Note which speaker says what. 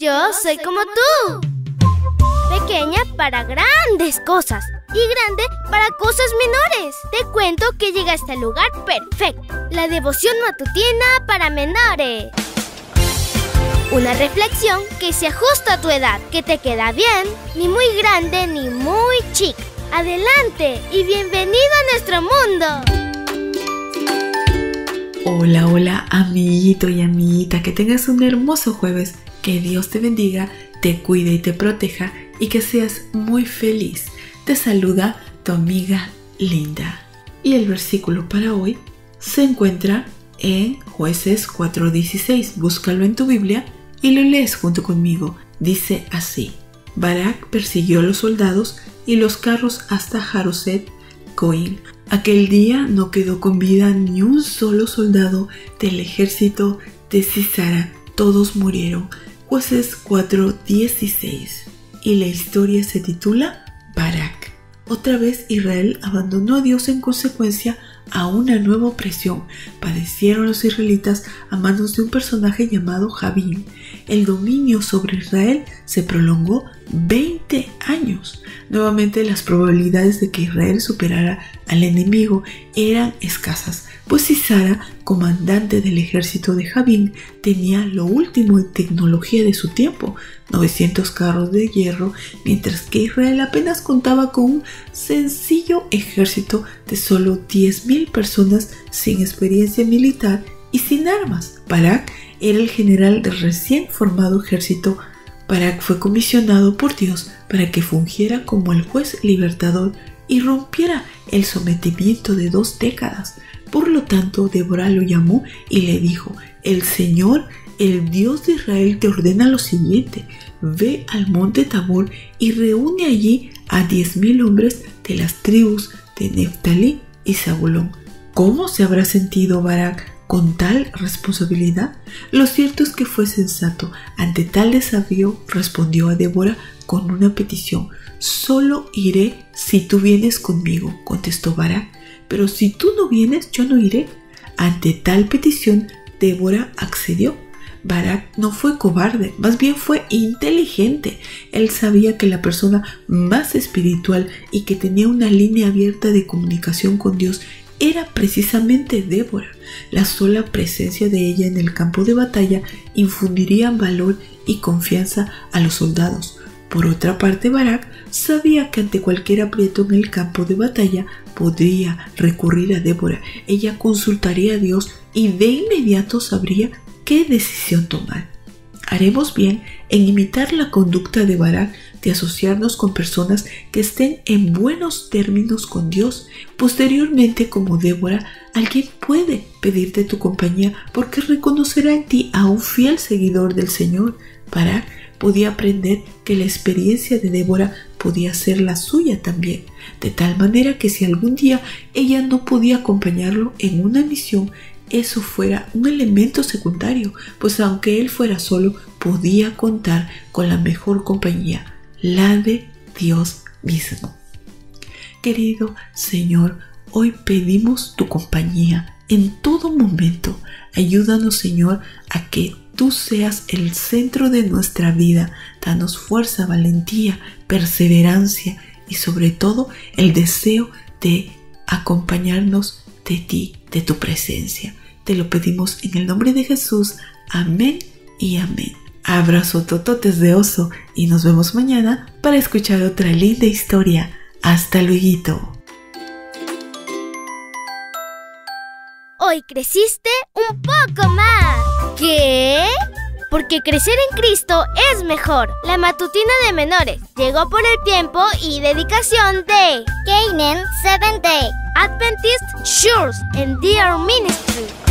Speaker 1: Yo soy como tú. Pequeña para grandes cosas y grande para cosas menores. Te cuento que llegaste al lugar perfecto. La devoción matutina para menores. Una reflexión que se ajusta a tu edad, que te queda bien, ni muy grande ni muy chica. Adelante y bienvenido a nuestro mundo.
Speaker 2: Hola, hola, amiguito y amiguita, que tengas un hermoso jueves, que Dios te bendiga, te cuide y te proteja y que seas muy feliz. Te saluda tu amiga Linda. Y el versículo para hoy se encuentra en Jueces 4:16. Búscalo en tu Biblia y lo lees junto conmigo. Dice así: Barak persiguió a los soldados y los carros hasta Haroset Goim. Aquel día no quedó con vida ni un solo soldado del ejército de Sisara. Todos murieron. Jueces 4:16. Y la historia se titula Barak. Otra vez Israel abandonó a Dios en consecuencia a una nueva opresión. Padecieron los israelitas a manos de un personaje llamado Jabín. El dominio sobre Israel se prolongó 20 años. Nuevamente las probabilidades de que Israel superara al enemigo eran escasas, pues Sisara, comandante del ejército de Jabín, tenía lo último en tecnología de su tiempo, 900 carros de hierro, mientras que Israel apenas contaba con un sencillo ejército de solo 10,000 personas sin experiencia militar y sin armas. Barak era el general del recién formado ejército. Barak fue comisionado por Dios para que fungiera como el juez libertador y rompiera el sometimiento de 2 décadas. Por lo tanto, Débora lo llamó y le dijo: el Señor, el Dios de Israel, te ordena lo siguiente: ve al monte Tabor y reúne allí a 10,000 hombres de las tribus de Neftalí y Zabulón. ¿Cómo se habrá sentido Barak con tal responsabilidad? Lo cierto es que fue sensato. Ante tal desafío respondió a Débora con una petición: solo iré si tú vienes conmigo, contestó Barak. Pero si tú no vienes, yo no iré. Ante tal petición, Débora accedió. Barak no fue cobarde, más bien fue inteligente. Él sabía que la persona más espiritual y que tenía una línea abierta de comunicación con Dios era precisamente Débora. La sola presencia de ella en el campo de batalla infundiría valor y confianza a los soldados. Por otra parte, Barak sabía que ante cualquier aprieto en el campo de batalla podría recurrir a Débora. Ella consultaría a Dios y de inmediato sabría qué decisión tomar. Haremos bien en imitar la conducta de Barak, de asociarnos con personas que estén en buenos términos con Dios. Posteriormente, como Débora, alguien puede pedirte tu compañía porque reconocerá en ti a un fiel seguidor del Señor. Barak podía aprender que la experiencia de Débora podía ser la suya también, de tal manera que si algún día ella no podía acompañarlo en una misión, eso fuera un elemento secundario, pues aunque él fuera solo, podía contar con la mejor compañía, la de Dios mismo. Querido Señor, hoy pedimos tu compañía en todo momento. Ayúdanos, Señor, a que tú seas el centro de nuestra vida. Danos fuerza, valentía, perseverancia y sobre todo el deseo de acompañarnos de ti, de tu presencia. Te lo pedimos en el nombre de Jesús. Amén y amén. Abrazo tototes de oso y nos vemos mañana para escuchar otra linda historia. Hasta luego.
Speaker 1: Hoy creciste un poco más. ¿Qué? Porque crecer en Cristo es mejor. La matutina de menores llegó por el tiempo y dedicación de Canaan Seventh Day Adventist Church and Dear Ministry.